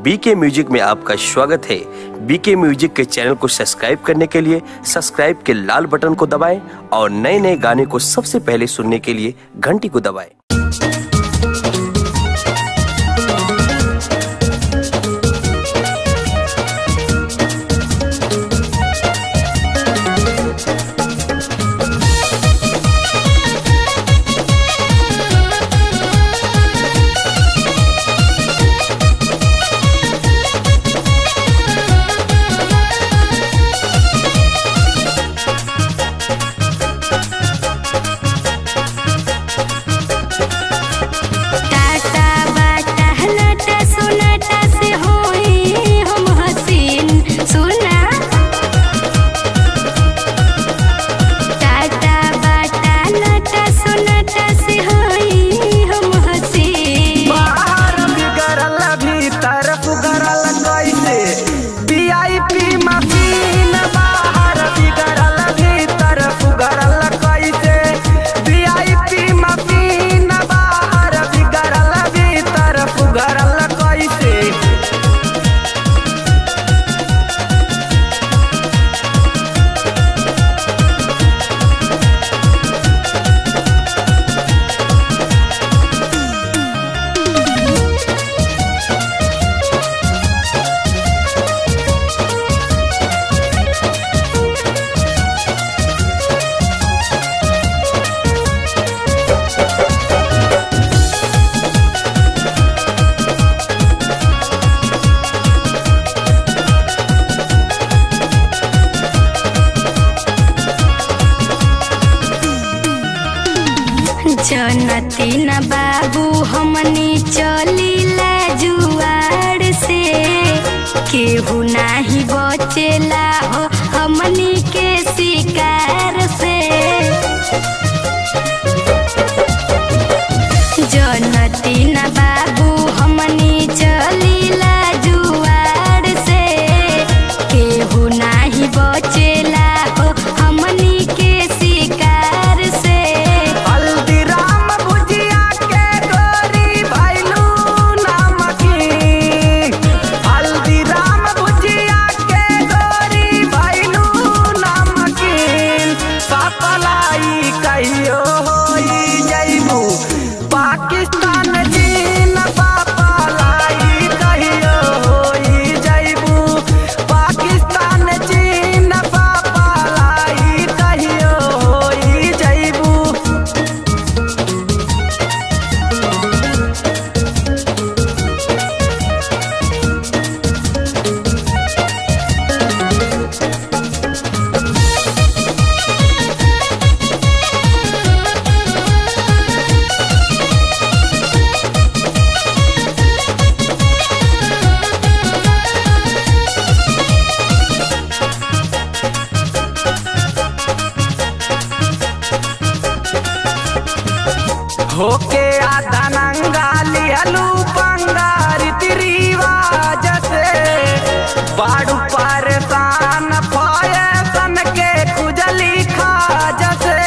बीके म्यूजिक में आपका स्वागत है। बीके म्यूजिक के चैनल को सब्सक्राइब करने के लिए सब्सक्राइब के लाल बटन को दबाएं और नए नए गाने को सबसे पहले सुनने के लिए घंटी को दबाएं। जनती न बाबू हमनी चलीला जुआर से, केहू नाही बचेला हो हमनी के शिकार से। जनती न बाबू हमनी चलीला जुआर से, केहू नाही बचेला हो हमनी के शिकार से। होके आधा नंगा लिहलू पंगारी रिवाज से, बाड़ू परेशान फैशन के खुजली खाज से।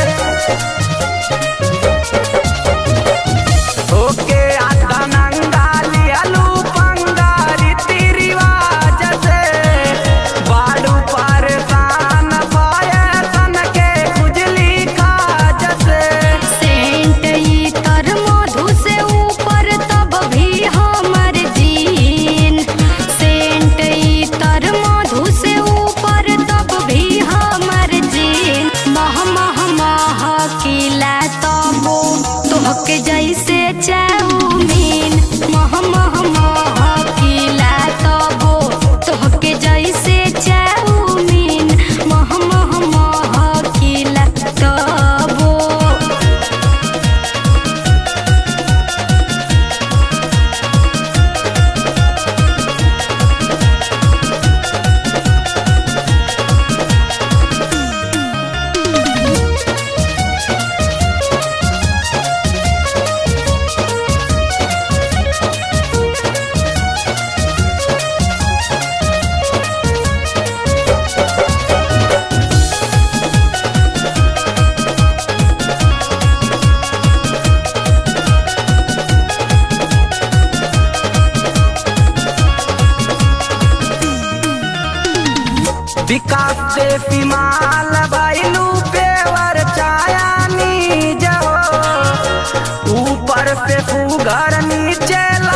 होके आधा नंगा लिहलू पंगारी रिवाज से, बाड़ू परेशान फैशन के खुजली खाज से। तर मधु से ऊपर तब भी हमर जीन, सेंट विकास देसी माल भैलू पेवर छाया नीज हो ऊपर से फूगर नीचे